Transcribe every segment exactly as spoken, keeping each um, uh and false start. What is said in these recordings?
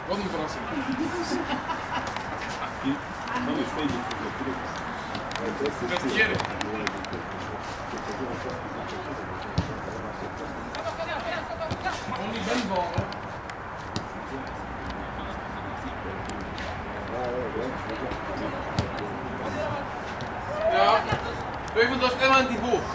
Wat een verrassing. Met Jerk. Gewoon die bandbal, hè? Ja, even dat is helemaal niet hoog.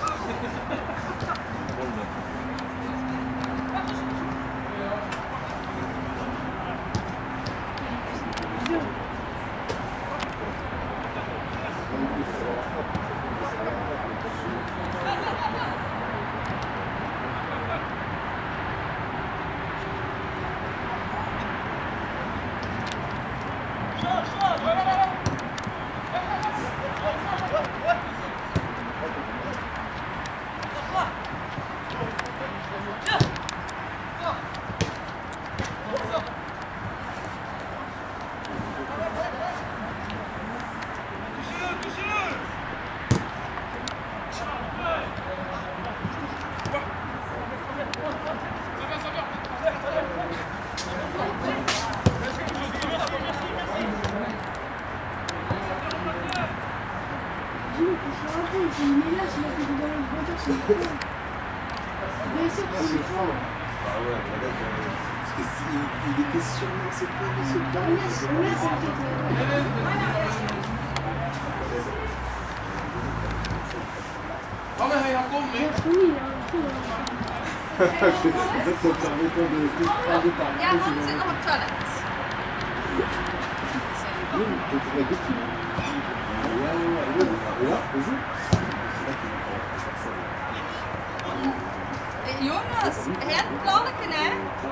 Ja, mannen zitten op het toilet. Jonas, het plannetje, hè?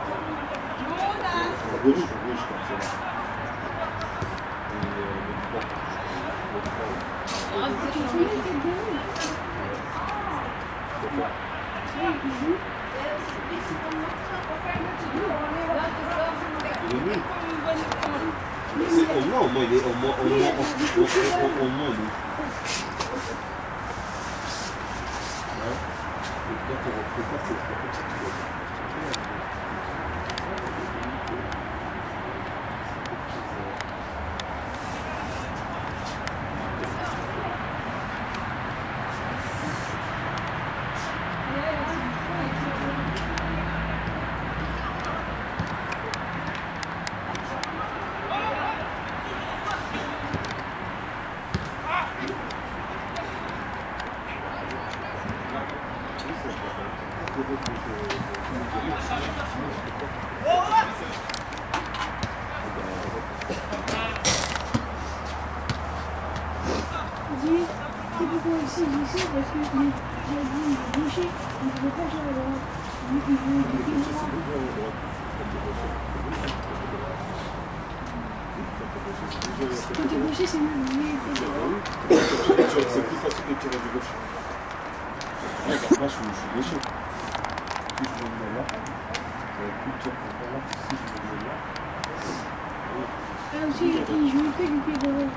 Jonas. Au moins, au moins, il est au moins, au moins, au moins, au moins, Côté gaucher, c'est mieux. C'est plus facile de tirer du gauche. Moi, je suis gaucher. Si je me mets là, ça va plus dur pour là. Si je me mets là. Ah, aussi, il joue que du pied droit.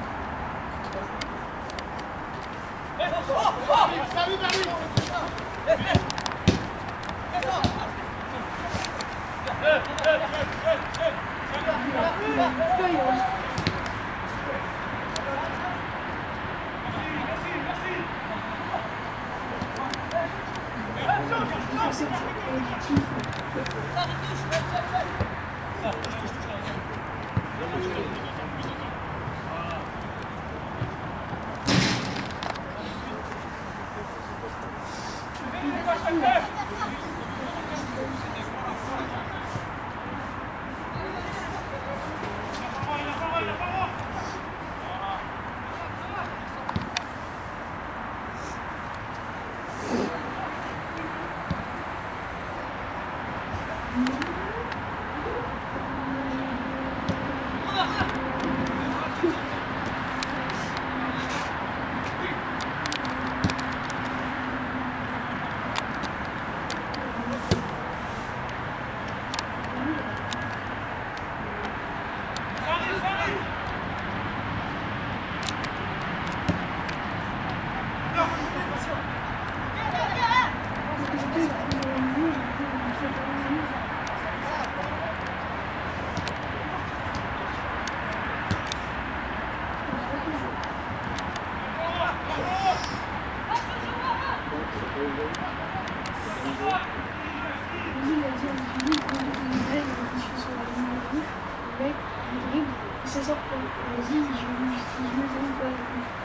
sort pas. Vas-y, je, je, je me trompe pas.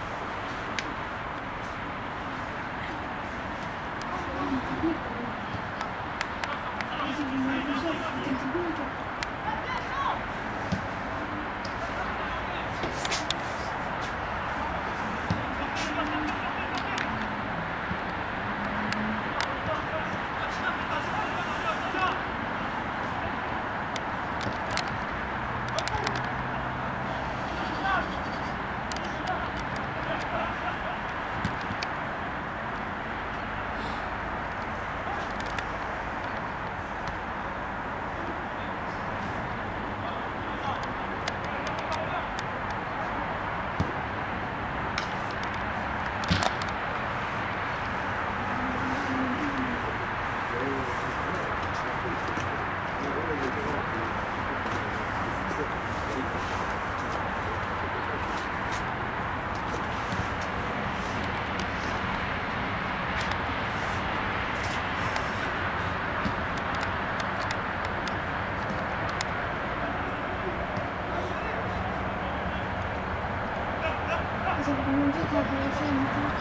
Ça fait combien de temps que tu as commencé à monter?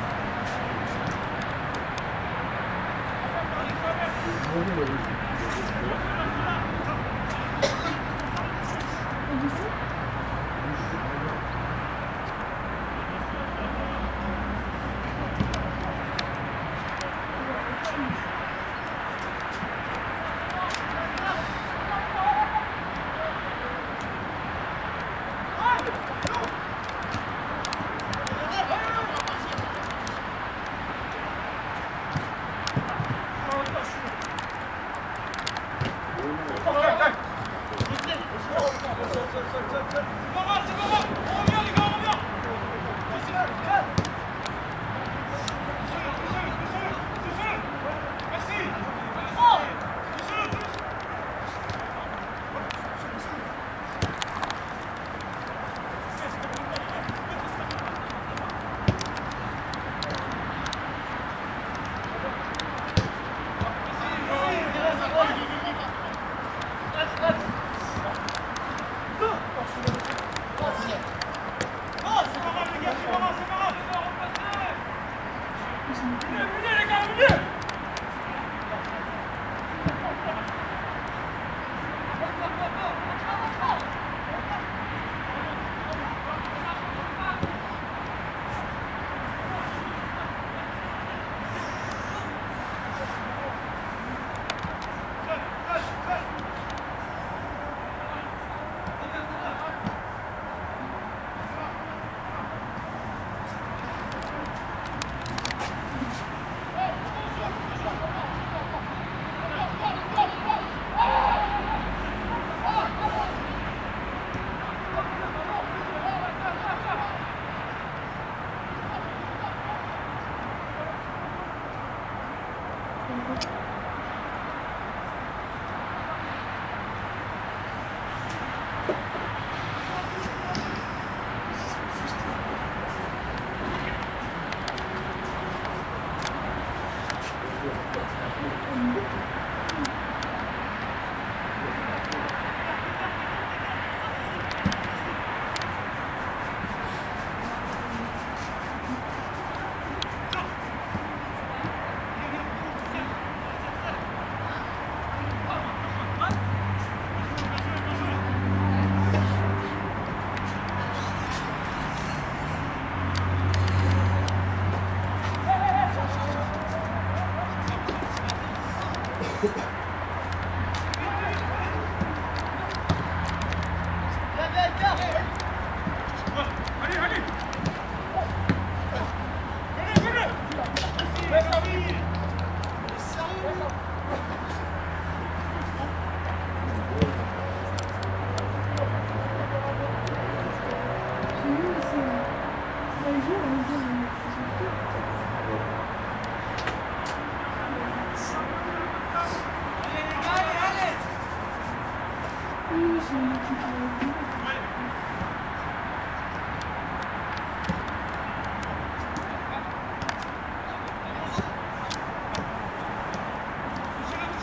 Et du coup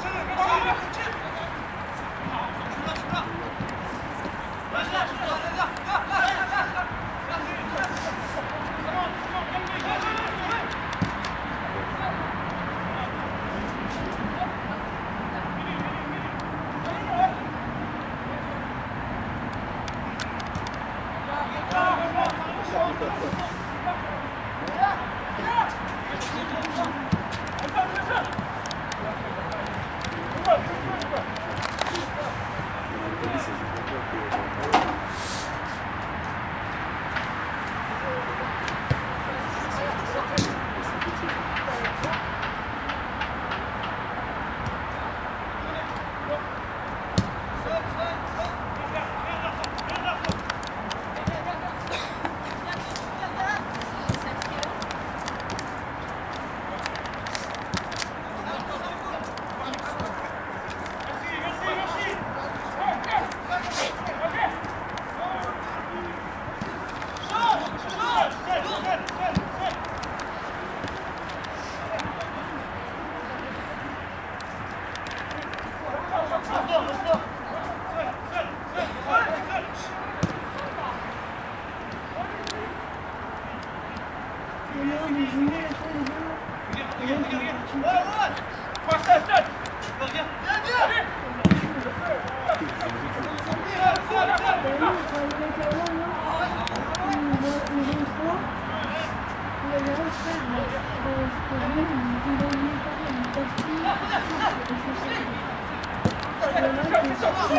Là, là, là, là.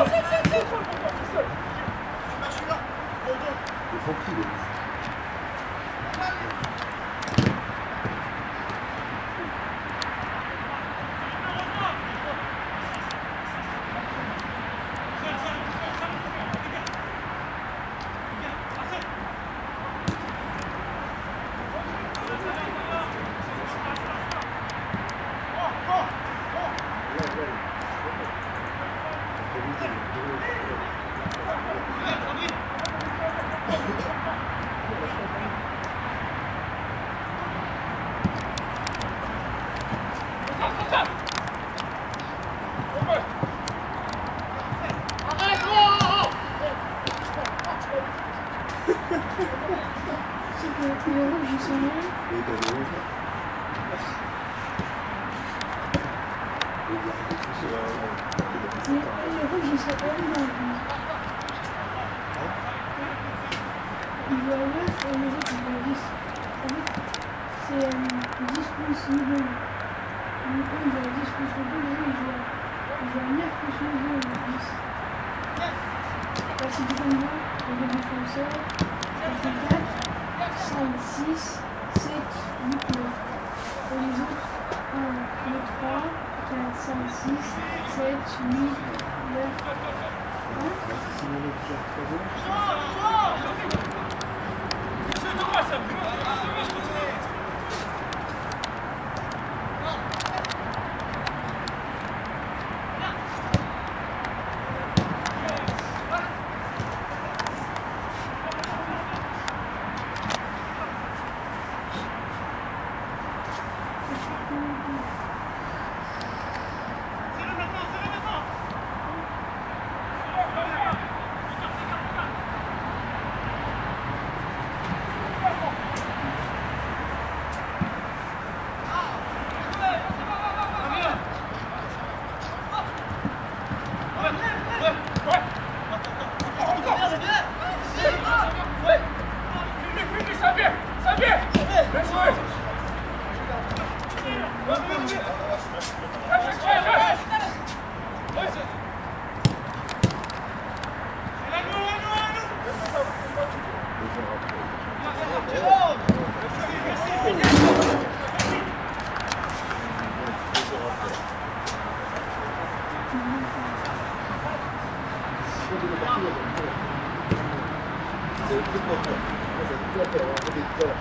Il faut qu'il ait. C'est que le rouge, ils sont là. Et t'as des rouges là. Et il y a des trucs sur la- Mais les rouges, ils sont pas là. Ils voient neuf et les autres, ils voient dix. En fait, c'est euh, dix plus nous deux. Donc eux, ils voient dix plus nous deux, les autres, ils voient, ils voient neuf plus nous deux, ils voient dix. Là, c'est du comme ça, on va défoncer. Ça fait quatre, cinq, six, sept, huit, neuf. Et les autres, un, deux, trois, quatre, cinq, six, sept, huit, neuf. Hein? Si on est déjà très bon. C'est le plus important. C'est le plus important. On va dire tout à l'heure.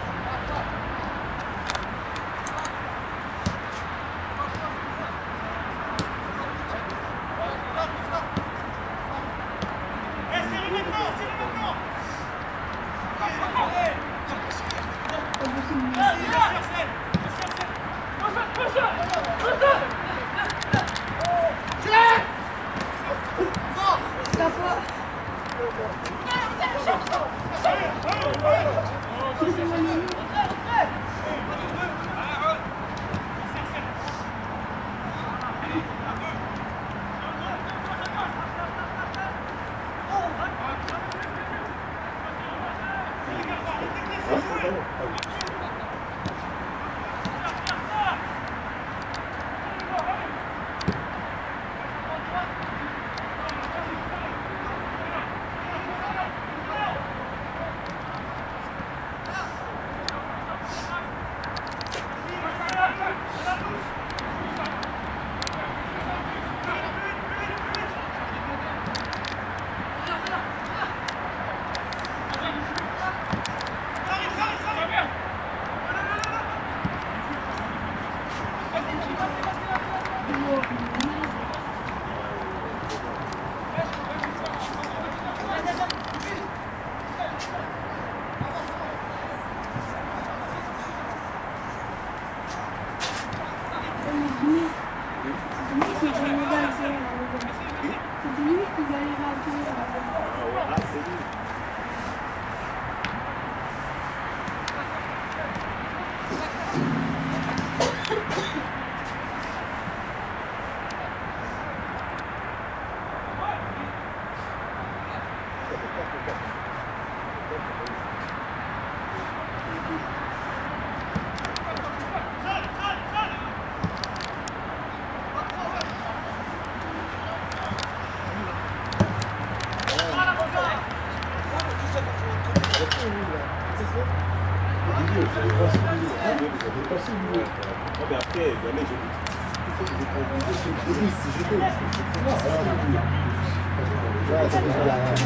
L'idée, vous avez passé l'idée. Ah, mais vous avez passé l'idée. Non, mais après, il y en a, ils ont dit tout ça, vous êtes pas obligé. Oui, si je peux. Non, alors, oui. Là, c'est là, là, là,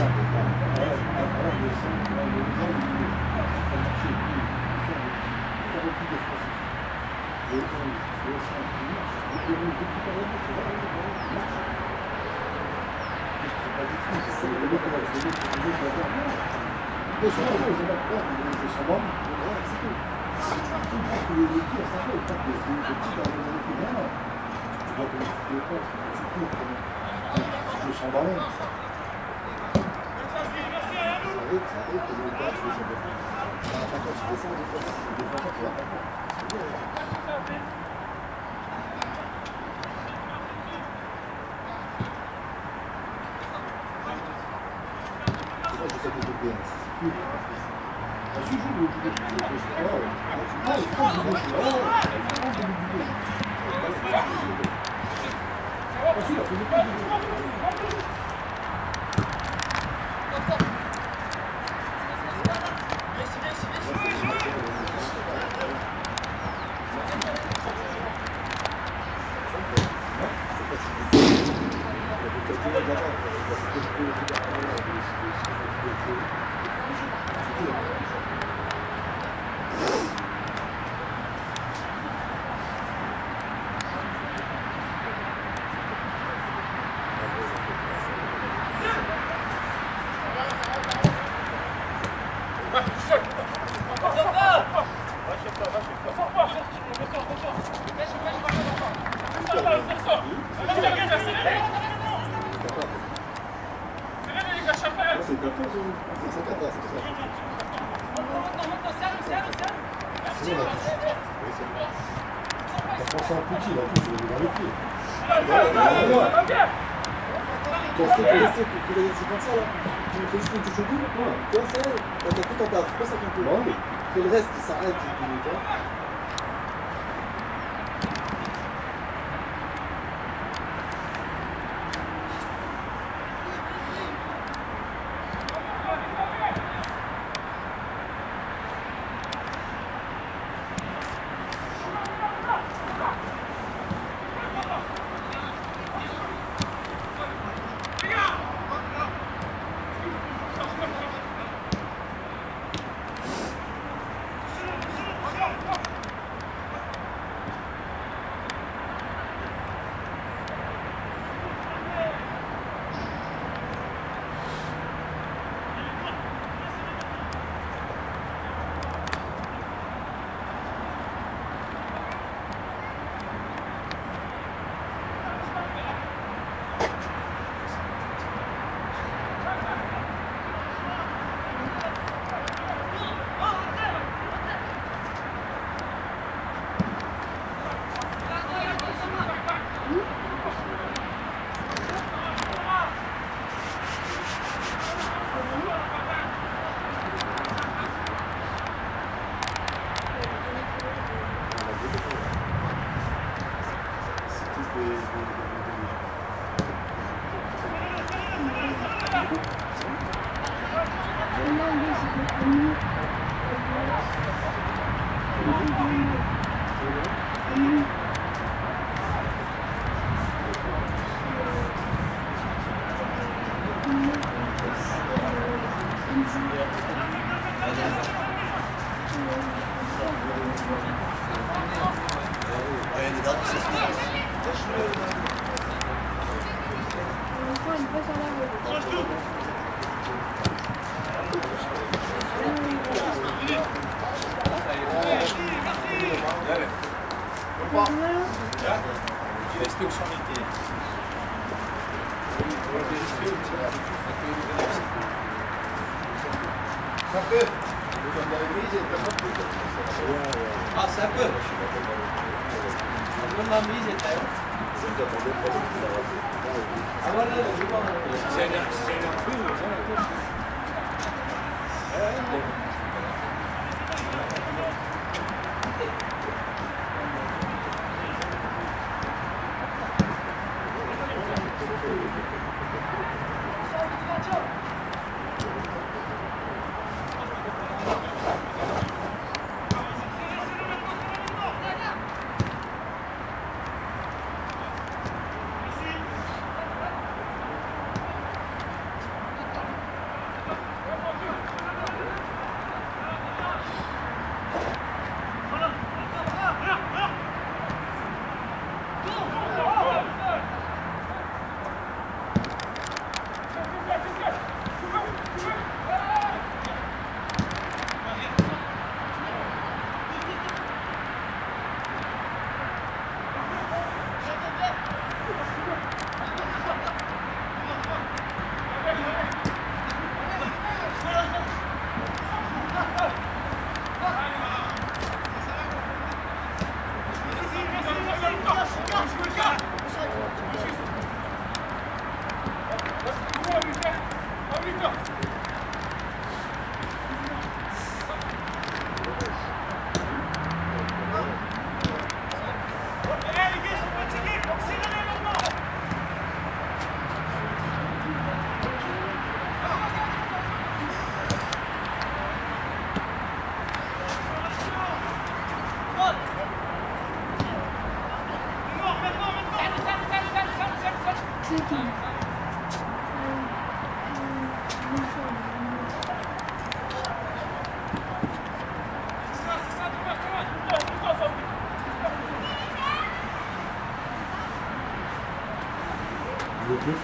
je sens ballon. Que le reste il s'arrête, tu vois. Ah, c'est un peu. Non, la mise est là. Ah, voilà, je vois. C'est un peu.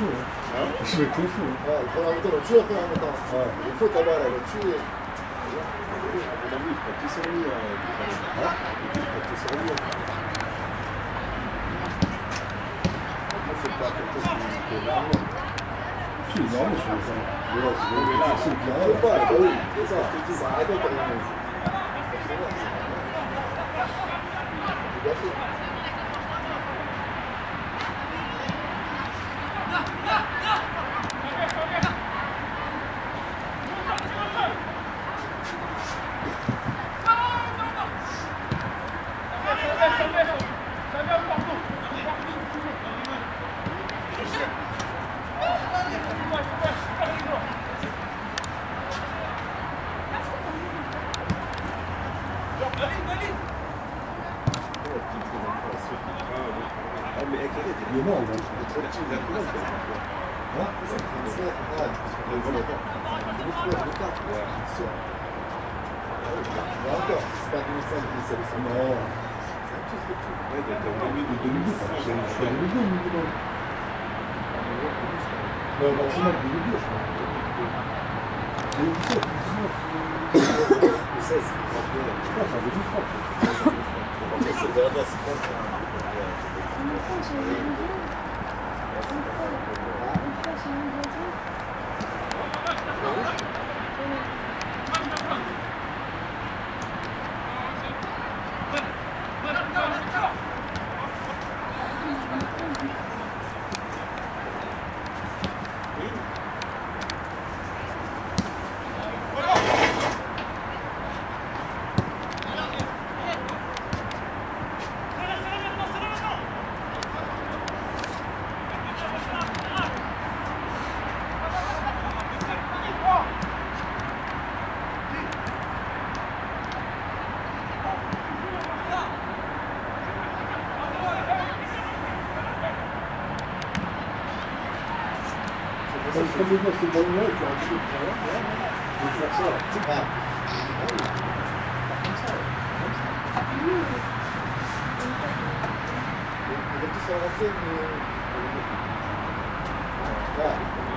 fou. Hein. Hein? Je vais être fou. Hein. Ouais, il faut en même temps, le tueur, il faut en même temps. Ouais. Il faut d'abord là, le tuer. On a vu, il faut tout servir. Hein? Il faut tout servir. C'est pas quelque chose qui est énorme. Si, non, mais c'est ça. Voilà, c'est Mais là, c'est bien. Il faut pas, bah oui, c'est ça. Ça arrête pas quand même. Tout à fait. Ah, mais avec elle, Il est mort, là. il est trop petit, il a combien de temps? Hein? trente-sept, ouais, trente-sept ans. deux mille trois, deux mille quatre. Ouais. Mais encore, c'est pas deux mille cinq, deux mille sept. Non. C'est un petit peu petit. Ouais, il était au début de deux mille deux, je suis à deux mille deux, minimum. Non, maximal deux mille deux, je crois. deux mille dix-sept, deux mille dix-neuf. seize. Je crois que c'est un deux mille trois. Après, c'est dernier, c'est pas ça. Une fois, c'est un vidéo. Une fois, une fois, c'est un vidéo. Comme comme le gars, c'est bon, là, tu as un truc, tu vois. Je vais faire ça. Ah. Il va tout faire rentrer, mais... Voilà.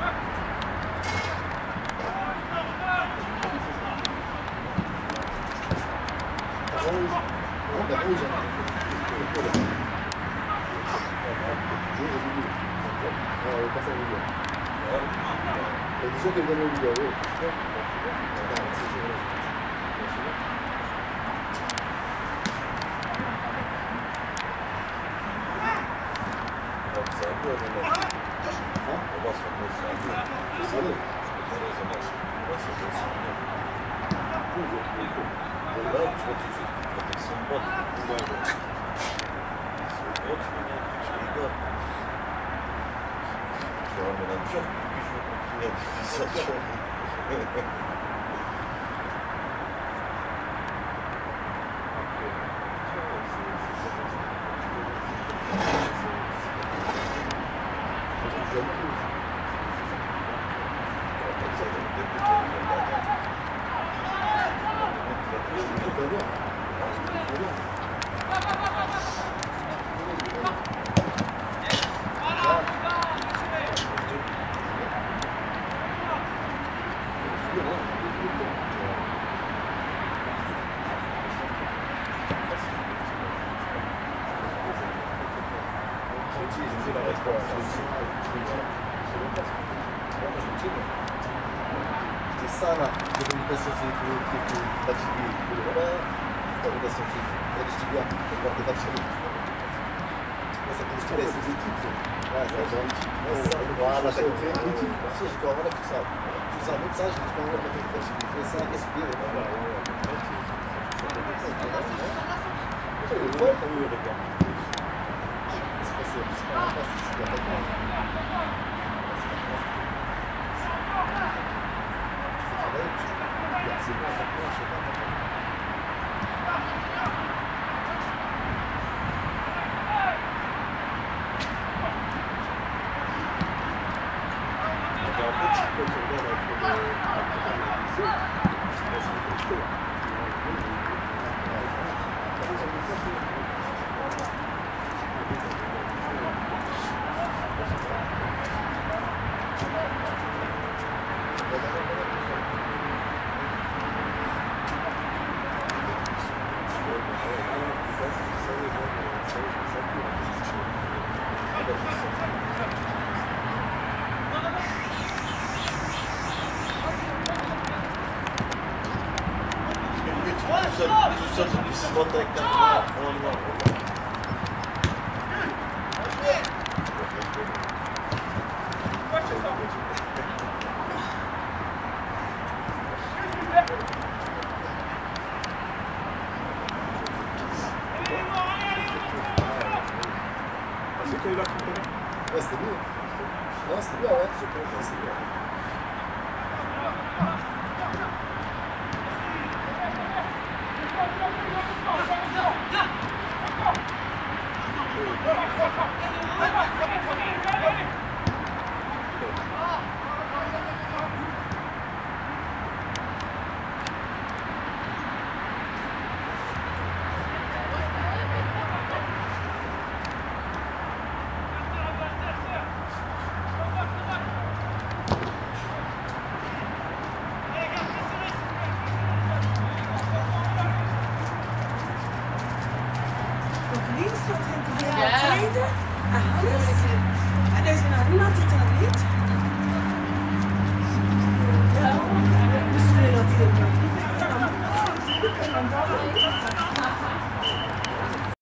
Rouge. Non, bah rouge. Ouais, on passe à l'autre. Il y a des gens qui viennent au milieu, oui. Non, c'est génial. C'est un peu, on va Hein? on va se reposer, c'est un peu. C'est vrai. On va se reposer. Et là, tu vois tout de suite une protection de bonne. C'est gros, tu veux tu rigoles. Tu ramènes un turc pour que je veux continuer à diffuser ça sur C'est ça là, l'orientation c'est fatigué. L'orientation c'est fatigué. L'orientation c'est fatigué. Ça peut se laisser des types. Ouais, ça va être ça. Voilà, ça fait un outil. Ça, je peux avoir tout ça. Tout ça, tout ça, je peux avoir la fatigué. Je fais ça, respire. C'est le vol. C'est passé, c'est pas grave, je suis pas c'est bon, ça peut, je sais pas. en fait, quand tu regardes entre le lycée, tu laisses un peu de temps. sorte de slot avec ta main. Oh non, oh non. C'est quand il a fait Ouais, c'était bien. Non, c'était bien, ouais. C'est bien, c'est bien. Links wat hij te trainen.